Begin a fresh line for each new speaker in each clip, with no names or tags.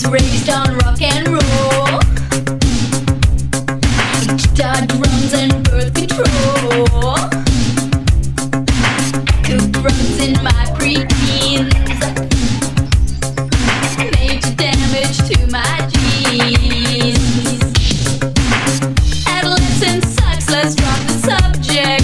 was raised on rock and roll, guitar, drums and birth control. Took drugs in my pre-teens, major damage to my genes. Adolescence sucks, let's drop the subject.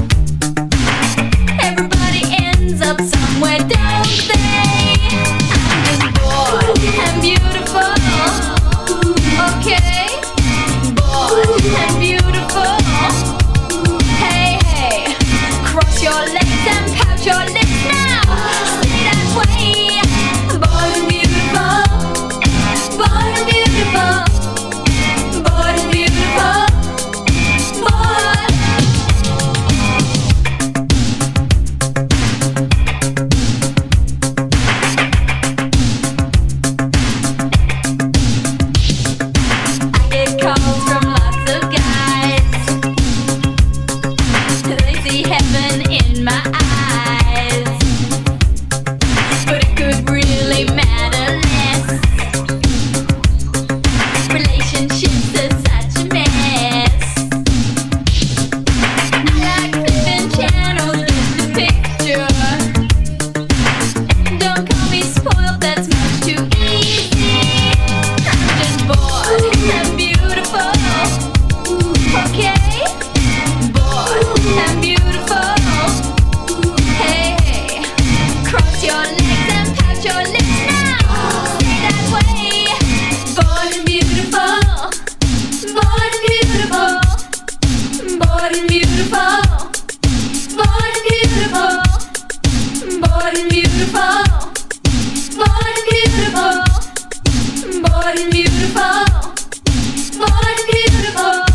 Everybody ends up somewhere, don't they? I'm just bored and beautiful, okay? Bored and beautiful. Hey, hey, cross your legs and pout your lips now. Stay that way. Bored and beautiful, bored and beautiful, bored and beautiful, bored. I get calls from lots of guys. They see heaven in my eyes, but it could really matter less. Relationships are such a mess. I like flipping channels, just a picture. Don't call me spoiled, that's much too easy. I'm just bored and beautiful, okay? Bored and beautiful. Hey, hey, cross your legs and pout your lips now. Stay that way. Bored and beautiful, bored and beautiful, bored and beautiful, bored and beautiful, bored and beautiful, bored and beautiful, bored and beautiful, bored and beautiful.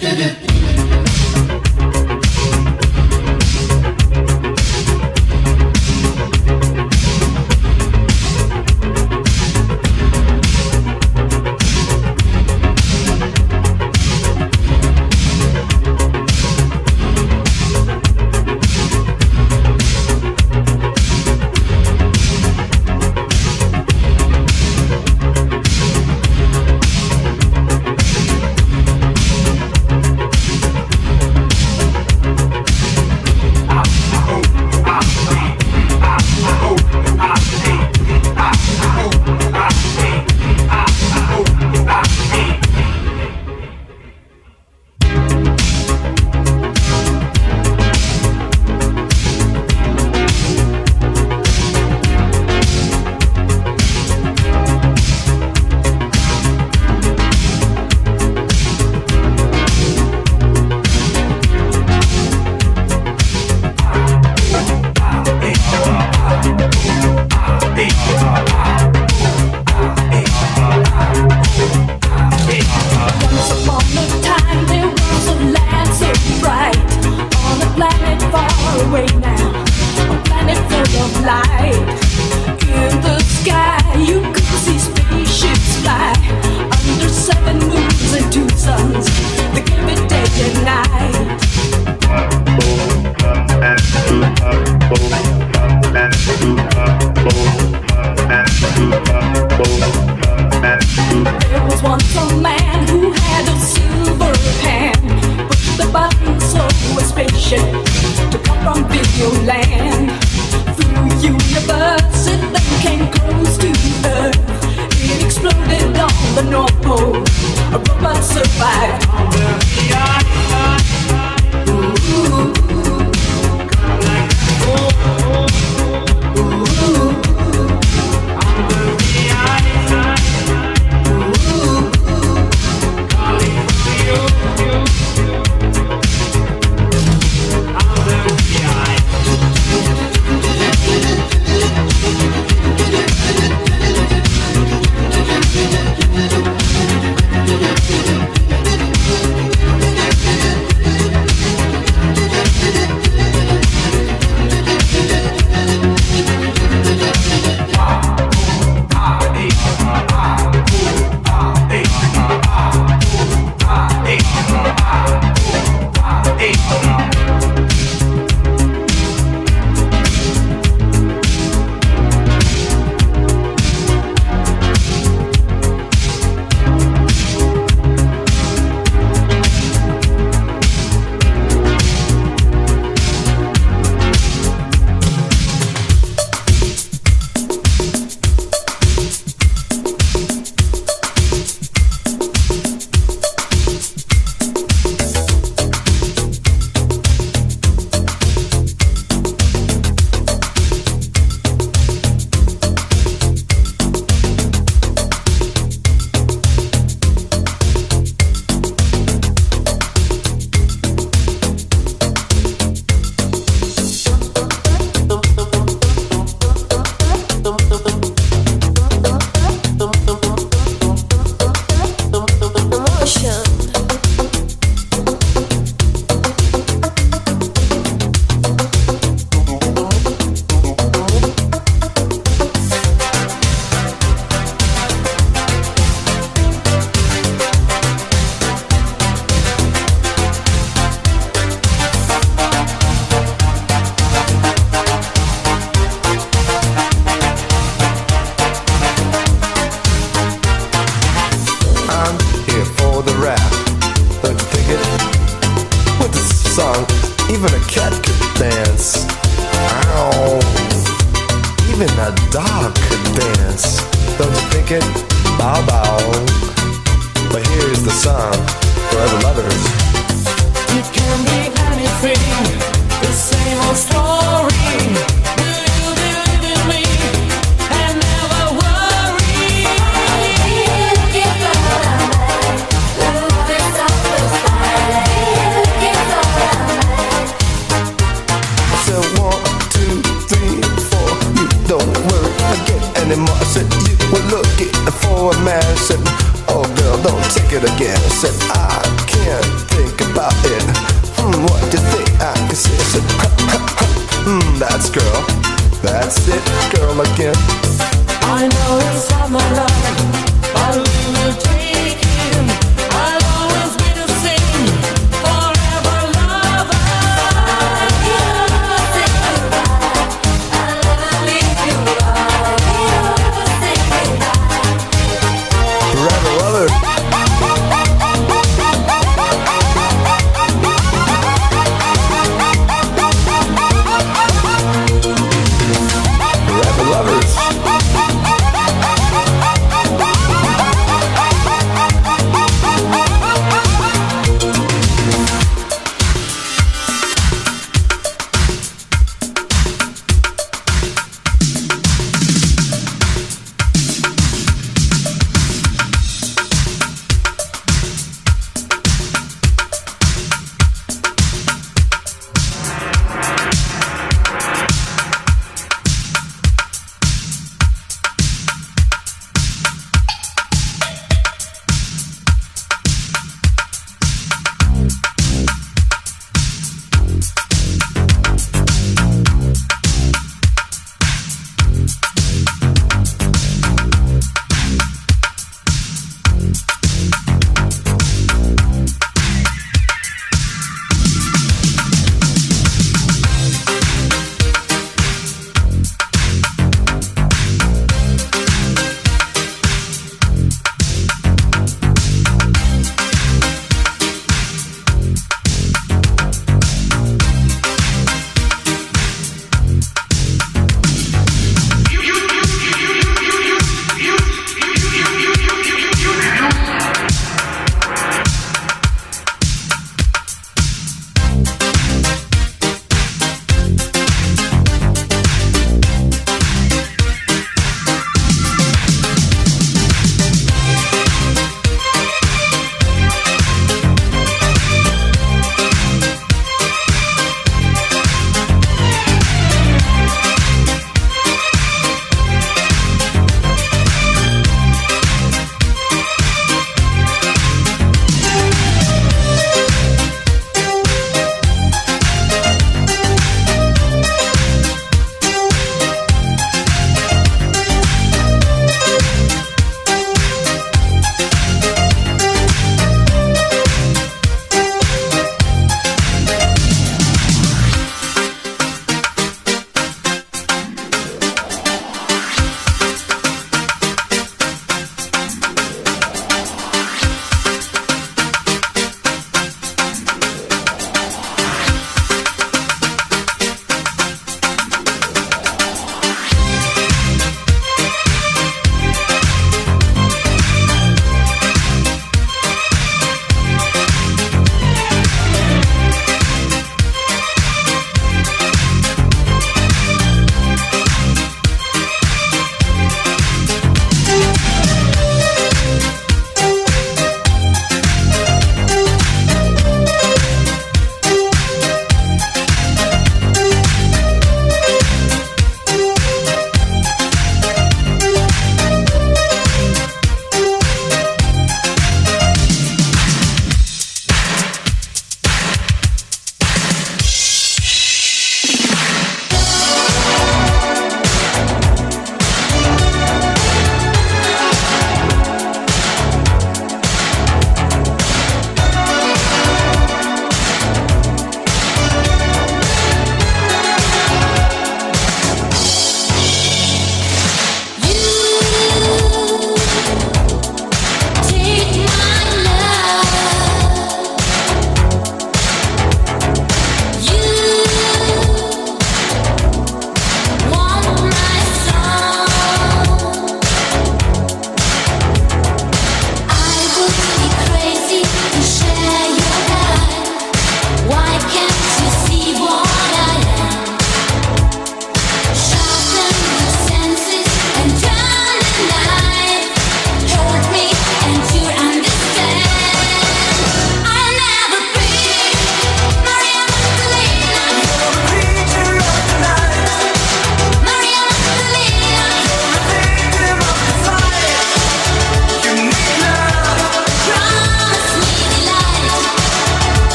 for a man. Said, oh girl, don't take it again. Said, I can't think again. I know inside my life I will take him. I'll always be the same, forever lover. I'll never say goodbye. I'll never leave you. I'll never say goodbye. Forever lover. Forever lovers.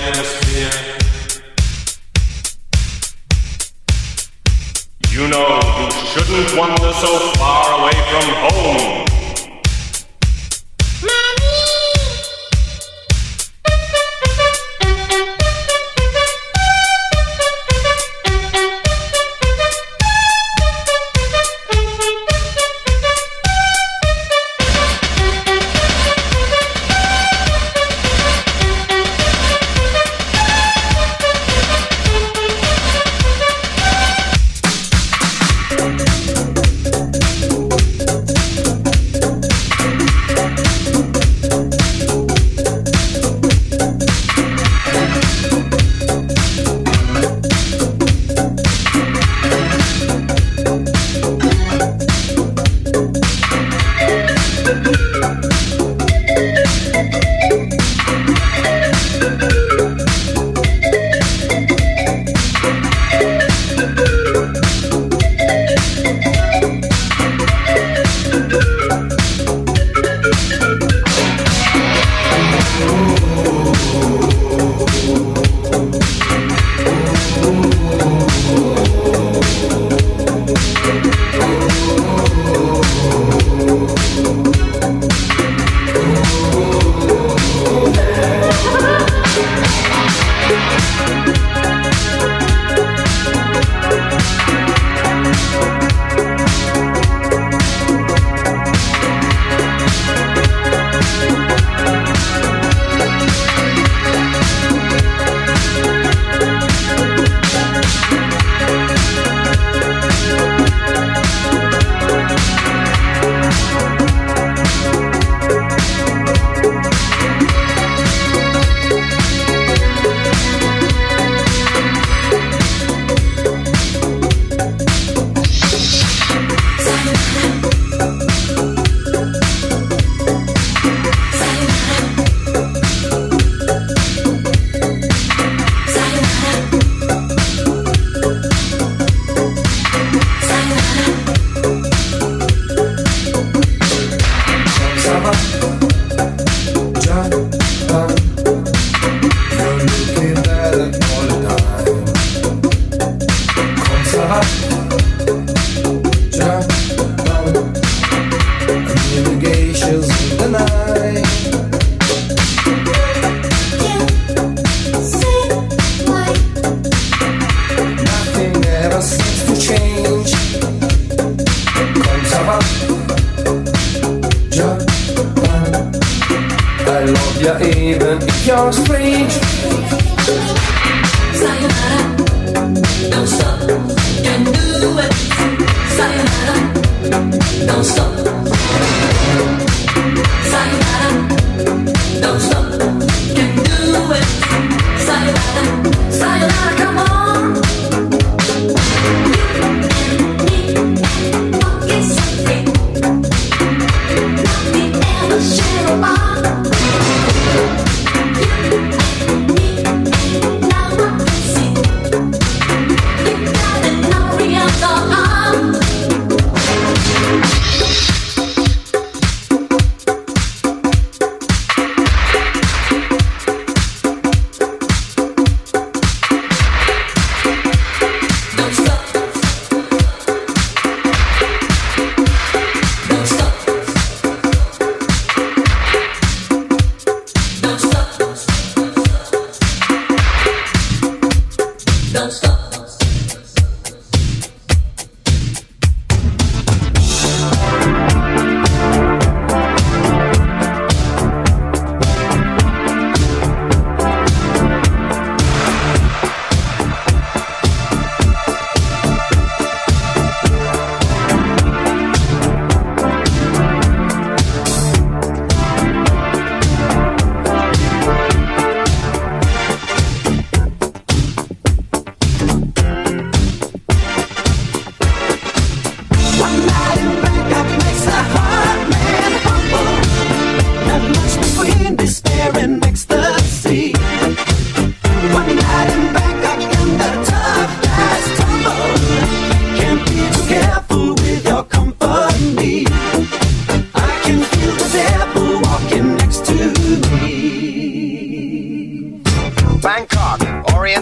hemisphere. You know you shouldn't wander so far away from home.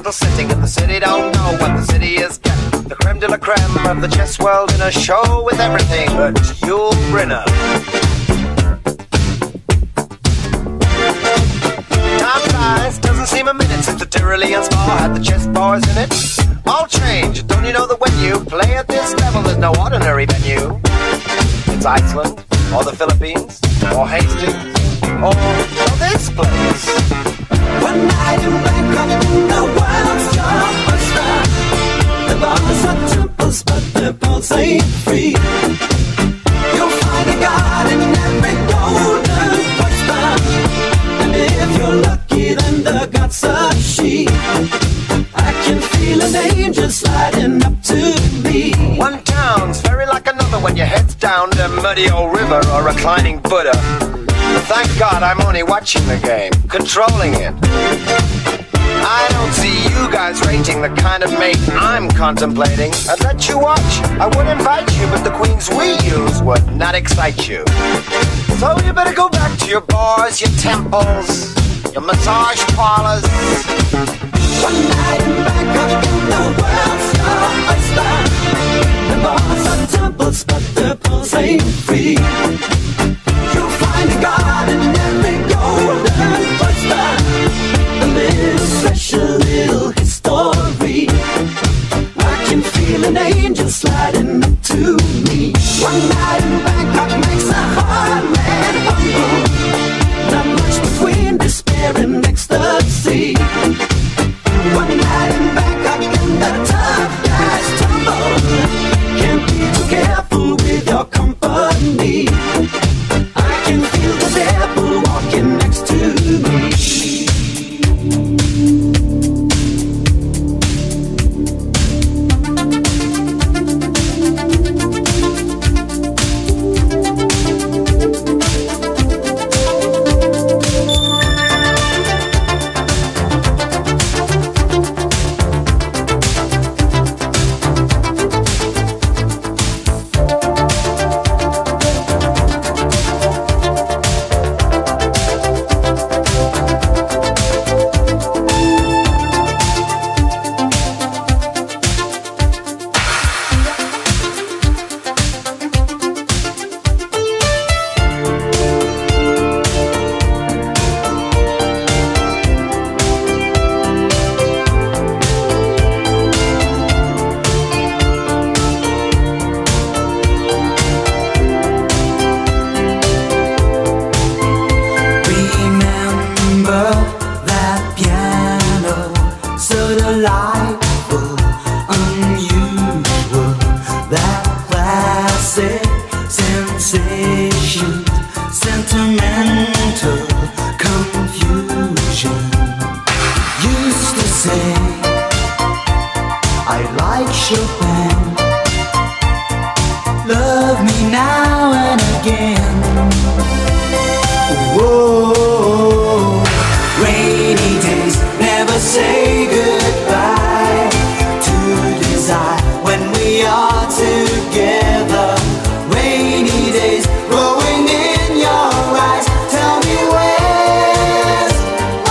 gentle sitting in the city don't know what the city is getting. The creme de la creme of the chess world in a show with everything but Yul Brynner. Time flies, doesn't seem a minute since the Tyrolean Spa had the chess bars in it. All change, don't you know that when you play at this level, there's no ordinary venue? It's Iceland, or the Philippines, or Hastings, or this place.
One night in Bangkok, the world's your oyster. The bars are temples, but the pulse ain't free. You'll find a god in every golden oyster. And if you're lucky, then the god's a she. I can feel an angel sliding up to me.
One town's very like another when your head's down a muddy old river or reclining Buddha. But thank God I'm only watching the game, controlling it. I don't see you guys rating the kind of mate I'm contemplating. I'd let you watch, I would invite you, but the queens we use would not excite you. So you better go back to your bars, your temples, your massage parlors.
One night in Bangkok, the world's your oyster. The bars are temples, but the pulse ain't free. You'll find a god in every golden oyster. A little special little history. I can feel an angel sliding up to me. One night in Bangkok makes a hard man humble. Not much between despair and ecstasy. One night in Bangkok and the tough guys tumble. Can't be too careful with your company. I can feel the devil walking next to me.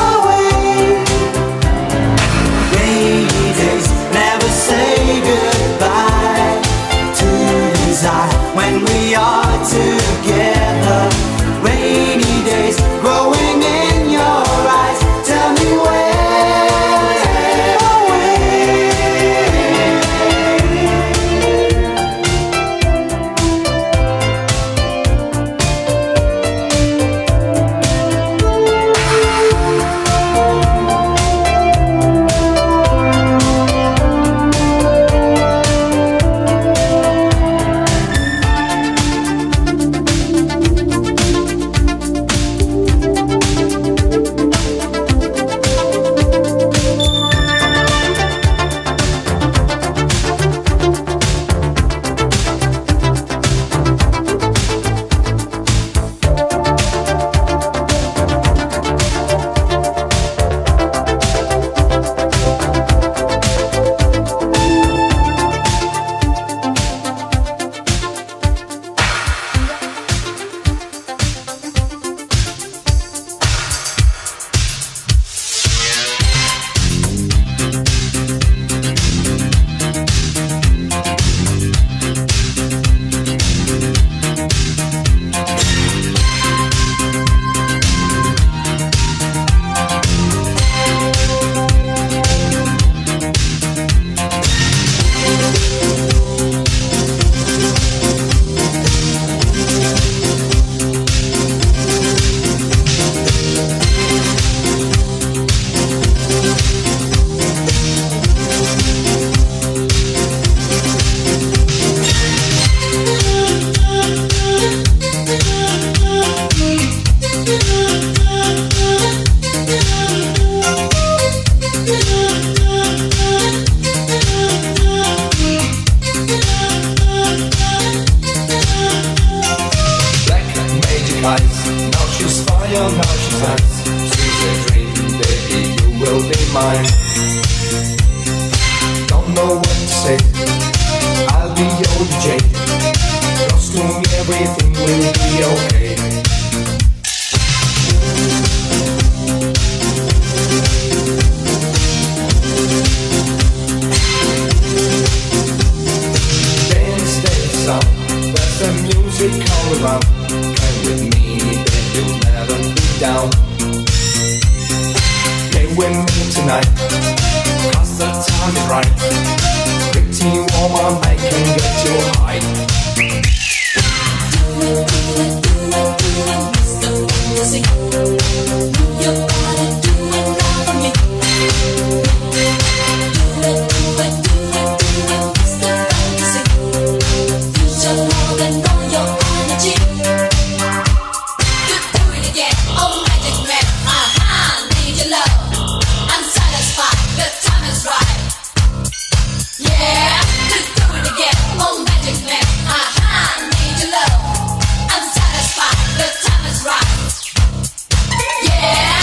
Say goodbye.
young ocean times. She's a dream, baby, you will be mine. Don't know what to say, I'll be your DJ. Trust me, everything will be okay. Dance, dance up, let the music all around. Come with me, then you'll never be down. Play with me tonight, 'cause the time is right. Pretty woman, I can get you high.
Do it, Mr. Fantasy. Move your body, do it now for me. Do it, Mr. Fantasy. Use your love and all your energy. Do it again, oh magic man. Need your love. I'm satisfied, the time is right. Yeah, do it again, oh magic man. Need your love. I'm satisfied, the time is right. Yeah.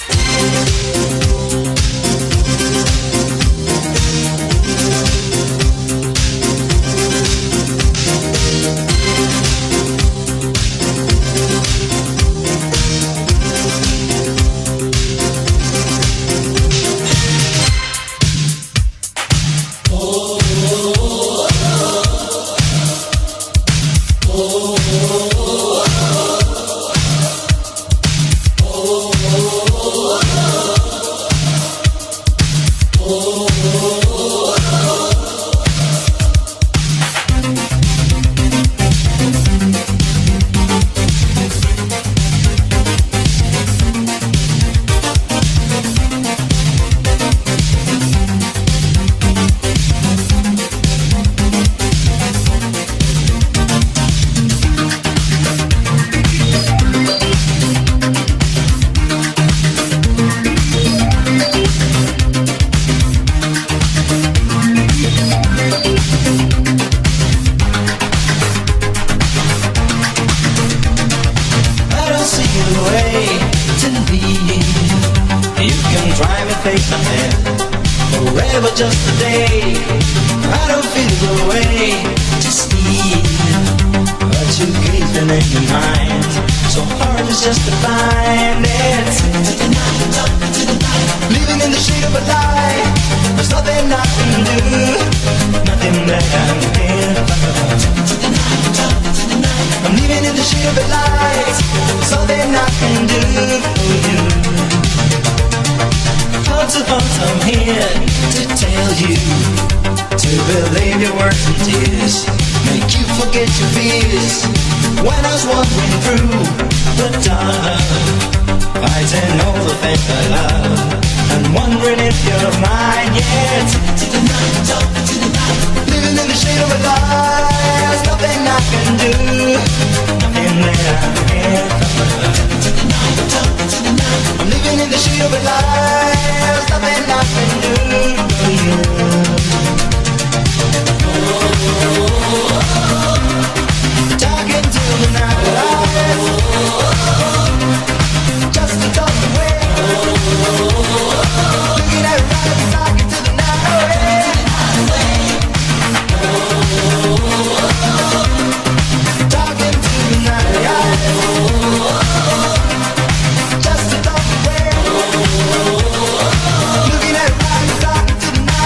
Forever just a day, I don't feel the way to speak, but you keep it in your mind. So hard is just to find it. To the night, living in the shade of a lie. There's nothing I can do, nothing that I can. To the night, I'm living in the shade of a light. There's nothing I can do for you. Heart to heart, I'm here to tell you to believe your words and tears, make you forget your fears. When I was wandering through the dark, fighting all the things I love, and wondering if you're mine yet. To the night, living in the shade of a lie. There's nothing I can do, nothing that I can. To the night, I'm living in the shade of a lie. There's nothing I can do for you. Talking till the night, just to talk away. Looking at right, talking to the night. Talking to the night, just to talk away. Looking at right, talking to the night.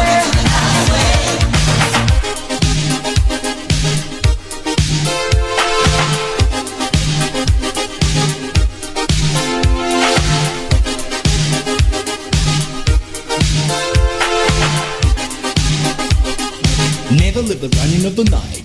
Never live the running of the night.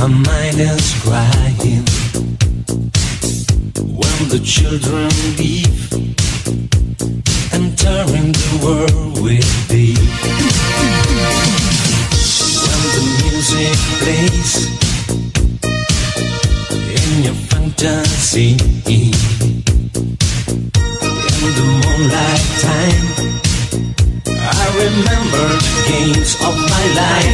My mind is crying when the children leave, entering the world with thee. When the music plays in your fantasy, in the moonlight time, I remember the games of my life.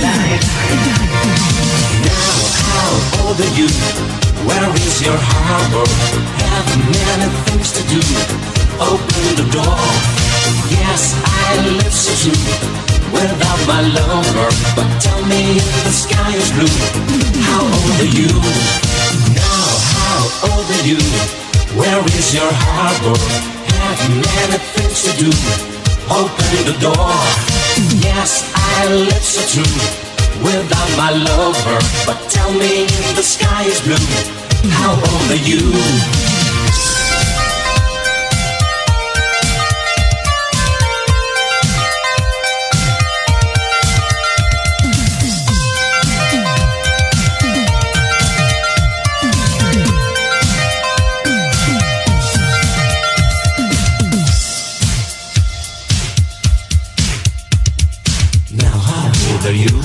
Now, how old are you? Where is your harbor? Have many things to do. Open the door. Yes, I live so true without my lover. But tell me if the sky is blue. How old are you? Now, how old are you? Where is your harbor? Have many things to do. Open the door. Yes, I live so true without my lover. But tell me if the sky is blue. How old are you? Now, how old are you?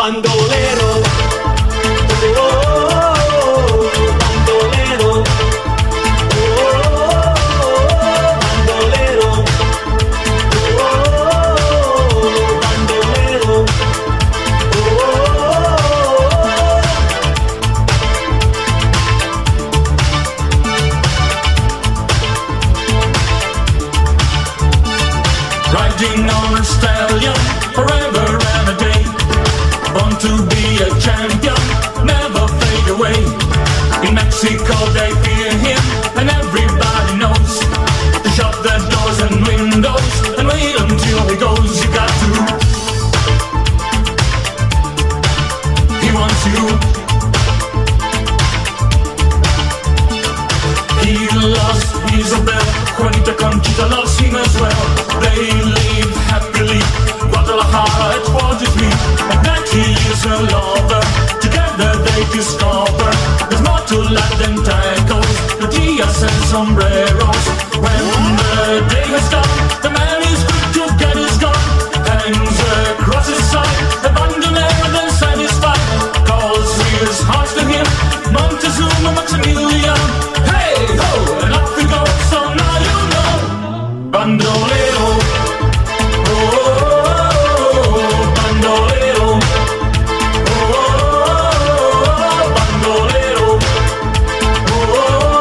bandolero. Oh, bandolero. Oh, bandolero. Oh, bandolero. Riding on a stallion, forever and a day. Born to be a champion, never fade away. In Mexico they fear him, and everybody knows. To shut their doors and windows, and wait until he goes. You got to. He wants you. He loves Isabel, Juanita Conchita loves him as well. They live happily, Guadalajara at 43, and that he is her lover. Together they discover there's more to life than tacos, tortillas and sombreros. When the day has come, the man is quick to get his gun, hangs across his side, abandoned and satisfied, calls his heart to him, Montezuma, Maximilian. Hey ho, and off we go, so now you know. Bandolero. Oh, bandolero. Oh, bandolero. Oh,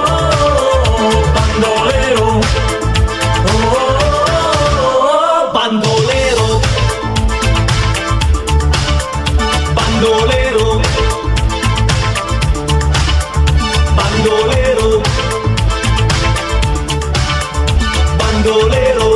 bandolero. Oh, bandolero. Bandolero. Bandolero. Bandolero.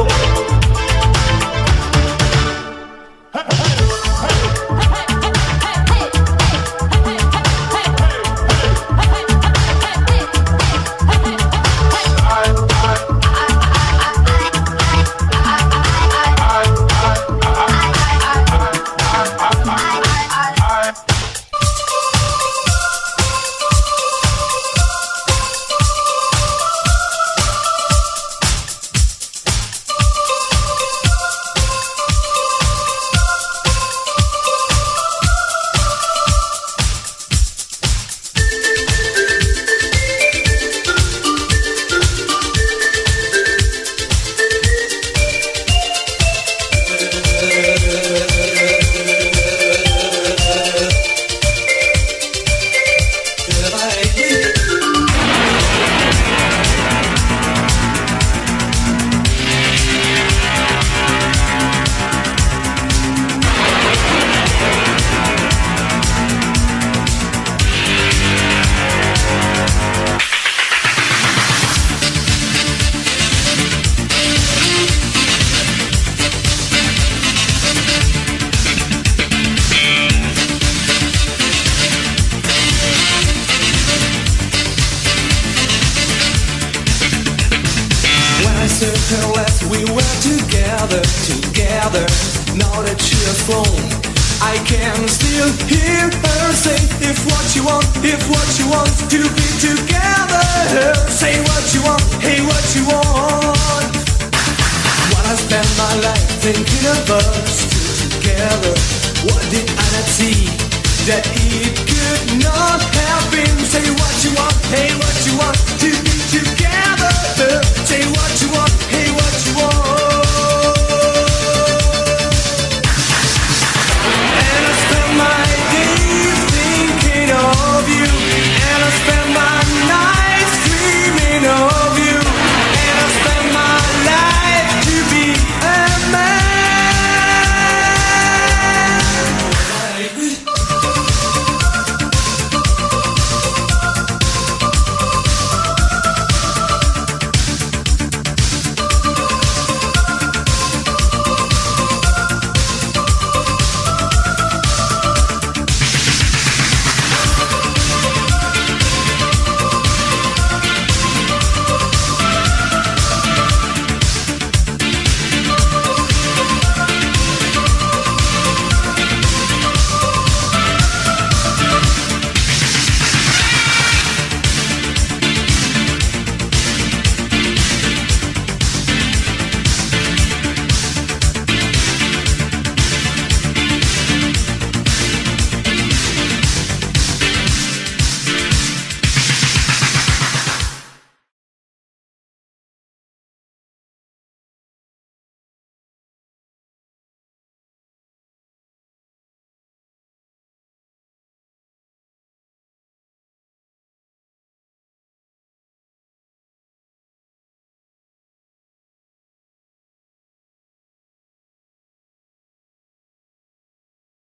As we were together, now that she has flown, I can still hear her say, if what you want to be together, say what you want, hey what you want. While I spend my life thinking of us two together, what did I not see? That it could not have been. Say what you want, hey what